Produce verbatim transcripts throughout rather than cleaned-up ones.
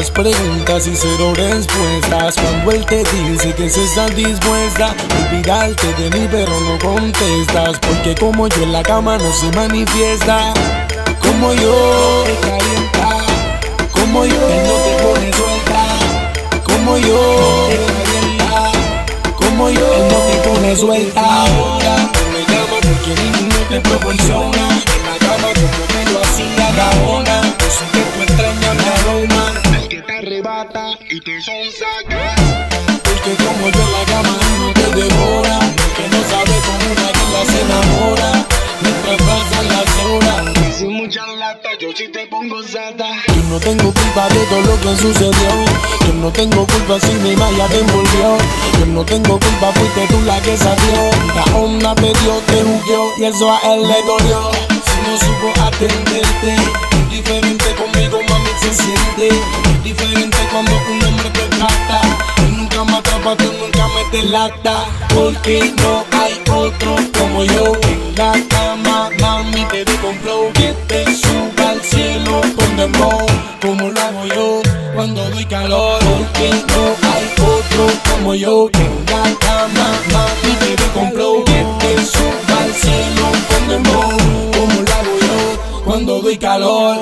llamadas, preguntas y cero respuestas. Cuando él te dice que se está dispuesta a olvidarte de mí, pero no contestas, porque como yo en la cama no se manifiesta. Como yo te calienta, como yo él no te pone suelta. Como yo te calienta, como yo él no te pone suelta. Ahora no me llama porque ninguno te proporciona. En la cama como me lo hacía Gaona. Yo sé que tú extrañas mi aroma, el que te arrebata y te sonsaca. Porque como yo en la cama no te devora, que no sabe cómo una guila se enamora. Mientras pasan las horas y sin mucha lata, yo sí te pongo sata. Yo no tengo culpa de todo lo que sucedió. Yo no tengo culpa si mi malla te envolvió. Yo no tengo culpa, fuiste tú la que salió. La onda te dio, te jugueó y eso a él le dolió. Si no supo atenderte, diferente conmigo mami se siente. Diferente cuando un hombre te trata. Él nunca me atrapa, tú nunca me delata. Porque no hay otro como yo. En la cama mami te doy con flow, que te suba al cielo con dembow, como lo hago yo cuando doy calor. Porque no hay otro como yo. En la cama mami te doy con flow, que te suba al cielo con dembow, como lo hago yo cuando doy calor.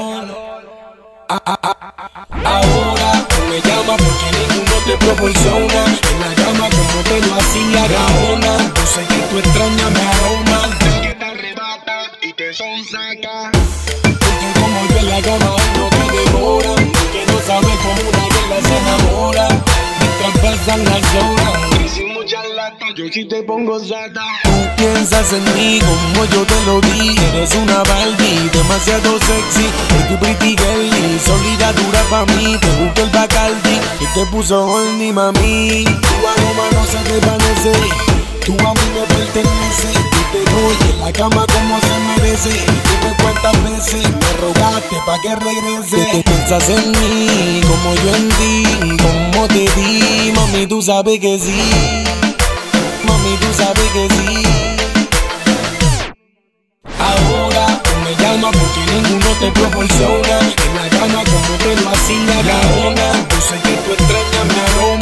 Ah, ah, ah, ah. Ahora no me llama porque ninguno te proporciona. En la cama como te lo hacía Gaona. Yo sé que tú extrañas mi aroma, el que te arrebata y te sonsaca. Porque como yo en la cama no te devora, que no sabe cómo una guerra se enamora. Mientras pasan las horas y sin mucha lata, yo sí te pongo sata. Tú piensas en mí como yo te lo di. Eres una Barbie, demasiado sexy, pretty pretty girly, sólida dura pa' mí. Te gusta el Bacardi y te puso horny mami. Tu aroma no se desvanece, tú a mí me pertenece. Yo te doy en la cama como se merece. Dime cuántas veces me rogaste pa' que regrese. Que piensas en mí como yo en ti, como te di. Mami tú sabes que sí, mami tú sabes que sí. Ahora no me llama porque ninguno te proporciona. En la cama como te lo hacía Gaona. Yo sé que tú extrañas mi aroma,